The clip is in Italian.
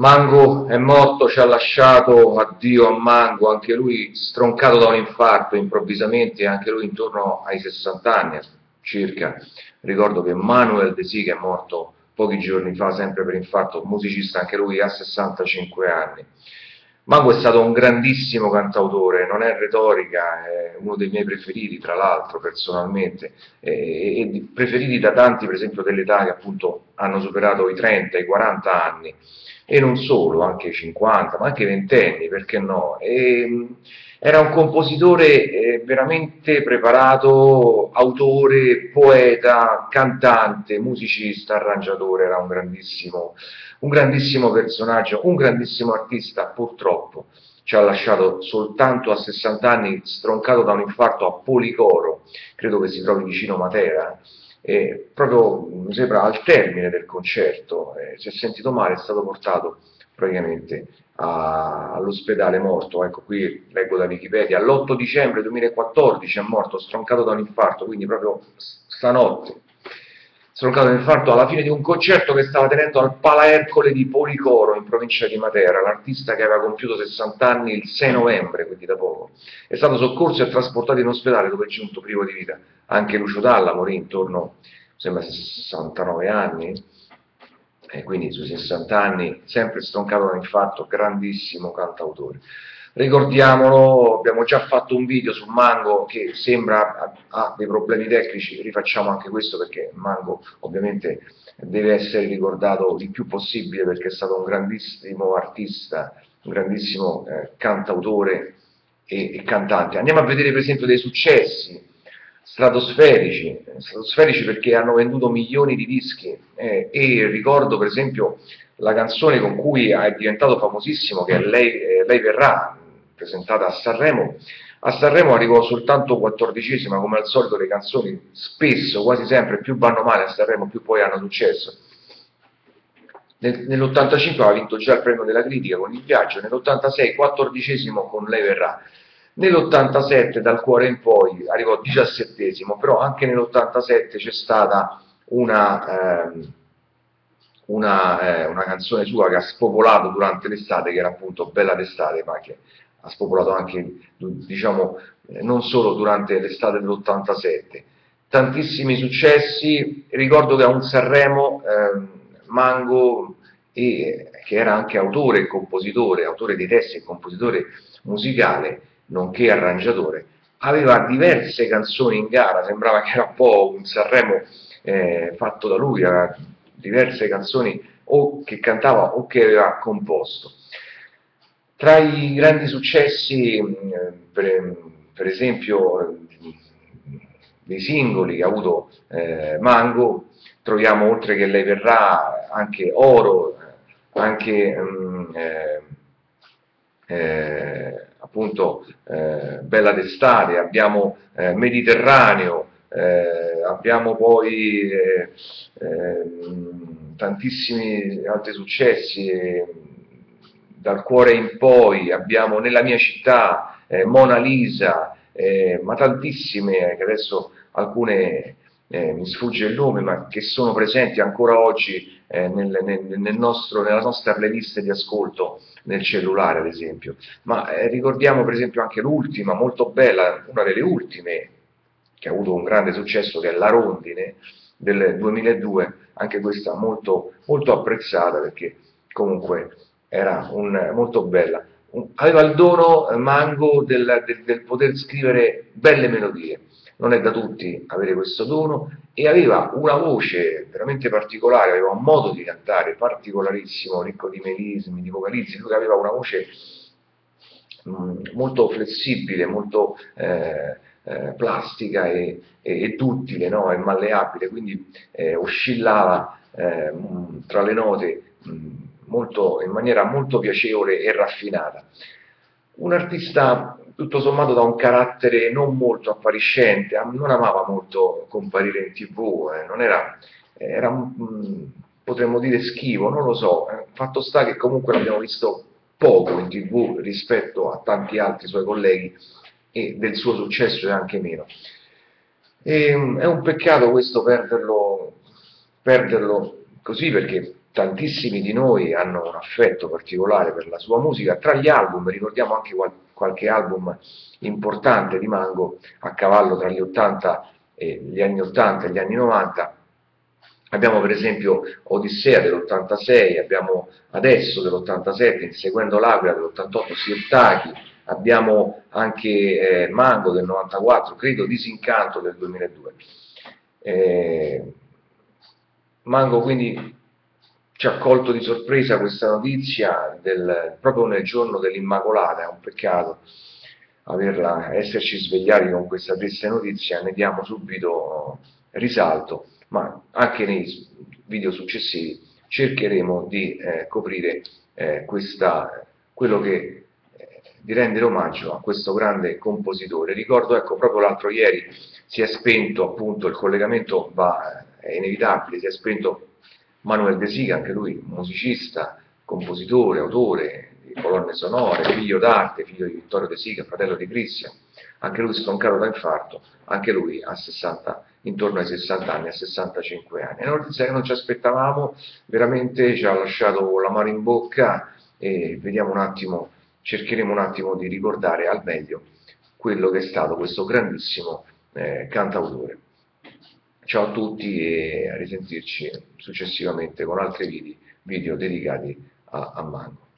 Mango è morto, ci ha lasciato, addio a Mango, anche lui stroncato da un infarto improvvisamente, anche lui intorno ai 60 anni circa. Ricordo che Manuel De Sica è morto pochi giorni fa, sempre per infarto, musicista anche lui a 65 anni. Mango è stato un grandissimo cantautore, non è retorica, è uno dei miei preferiti, tra l'altro, personalmente, e preferiti da tanti, per esempio, dell'età che appunto hanno superato i 30, i 40 anni, e non solo, anche i 50, ma anche i ventenni, perché no? Era un compositore veramente preparato, autore, poeta, cantante, musicista, arrangiatore, era un grandissimo personaggio, un grandissimo artista, purtroppo ci ha lasciato soltanto a 60 anni, stroncato da un infarto a Policoro, credo che si trovi vicino Matera, e proprio mi sembra al termine del concerto, si è sentito male, è stato portato praticamente all'ospedale, morto, ecco qui leggo da Wikipedia, l'8 dicembre 2014 è morto, stroncato da un infarto, quindi proprio stanotte, stroncato da un infarto alla fine di un concerto che stava tenendo al Pala Ercole di Policoro, in provincia di Matera, l'artista che aveva compiuto 60 anni il 6 novembre, quindi da poco. È stato soccorso e trasportato in ospedale dove è giunto privo di vita. Anche Lucio Dalla morì intorno, sembra, 69 anni, e quindi sui 60 anni, sempre stroncato da un infarto, grandissimo cantautore. Ricordiamolo, abbiamo già fatto un video su Mango che sembra ha dei problemi tecnici, rifacciamo anche questo perché Mango ovviamente deve essere ricordato il più possibile perché è stato un grandissimo artista, un grandissimo cantautore e cantante. Andiamo a vedere per esempio dei successi stratosferici perché hanno venduto milioni di dischi e ricordo per esempio la canzone con cui è diventato famosissimo che è Lei verrà, presentata a Sanremo arrivò soltanto 14esima, come al solito le canzoni spesso, quasi sempre, più vanno male a Sanremo più poi hanno successo. Nell'85 aveva vinto già il premio della critica con Il Viaggio, nell'86 14esimo con Lei verrà, nell'87 dal cuore in poi arrivò 17esimo, però anche nell'87 c'è stata una canzone sua che ha spopolato durante l'estate, che era appunto Bella d'estate, ma che ha spopolato anche, diciamo, non solo durante l'estate dell'87. Tantissimi successi, ricordo che a un Sanremo Mango, che era anche autore e compositore, autore di testi e compositore musicale, nonché arrangiatore, aveva diverse canzoni in gara, sembrava che era un po' un Sanremo fatto da lui, aveva diverse canzoni o che cantava o che aveva composto. Tra i grandi successi, per esempio, dei singoli che ha avuto Mango, troviamo oltre che Lei verrà anche Oro, anche appunto Bella d'estate, abbiamo Mediterraneo, abbiamo poi tantissimi altri successi, dal cuore in poi, abbiamo Nella mia città, Mona Lisa, ma tantissime che adesso alcune mi sfugge il nome, ma che sono presenti ancora oggi nella nostra playlist di ascolto nel cellulare, ad esempio. Ma ricordiamo per esempio anche l'ultima, molto bella, una delle ultime che ha avuto un grande successo, che è La Rondine del 2002, anche questa molto, molto apprezzata perché comunque era molto bella. Aveva il dono Mango del poter scrivere belle melodie, non è da tutti avere questo dono, e aveva una voce veramente particolare, aveva un modo di cantare particolarissimo, ricco di melismi, di vocalizzi, lui aveva una voce molto flessibile, molto plastica e duttile, no? E malleabile, quindi oscillava tra le note in maniera molto piacevole e raffinata. Un artista tutto sommato da un carattere non molto appariscente, non amava molto comparire in tv, non era potremmo dire schivo, non lo so, fatto sta che comunque l'abbiamo visto poco in tv rispetto a tanti altri suoi colleghi e del suo successo e anche meno. È un peccato questo perderlo così perché tantissimi di noi hanno un affetto particolare per la sua musica. Tra gli album ricordiamo anche qualche album importante di Mango a cavallo tra gli anni 80 e gli anni 90. Abbiamo per esempio Odissea dell'86, abbiamo Adesso dell'87, Inseguendo l'Aquila dell'88, Sirtaki, abbiamo anche Mango del 94, credo Disincanto del 2002. Mango quindi ci ha colto di sorpresa questa notizia proprio nel giorno dell'Immacolata, è un peccato esserci svegliati con questa triste notizia, ne diamo subito risalto, ma anche nei video successivi cercheremo di coprire quello che di rendere omaggio a questo grande compositore. Ricordo, ecco, proprio l'altro ieri si è spento, appunto, il collegamento è inevitabile, si è spento Manuel De Sica, anche lui musicista, compositore, autore di colonne sonore, figlio d'arte, figlio di Vittorio De Sica, fratello di Christian, anche lui stroncato da infarto, anche lui intorno ai 60 anni, a 65 anni. È una notizia che non ci aspettavamo, veramente ci ha lasciato la mano in bocca e vediamo un attimo, cercheremo un attimo di ricordare al meglio quello che è stato questo grandissimo cantautore. Ciao a tutti e a risentirci successivamente con altri video dedicati a Mango.